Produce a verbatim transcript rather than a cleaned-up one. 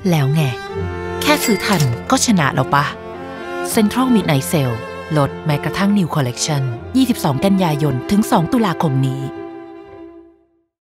แล้วไงแค่ซื้อทันก็ชนะแล้วปะ Central Midnight Sale ลดแม้กระทั่ง New Collection ยี่สิบสอง กันยายนถึง สอง ตุลาคมนี้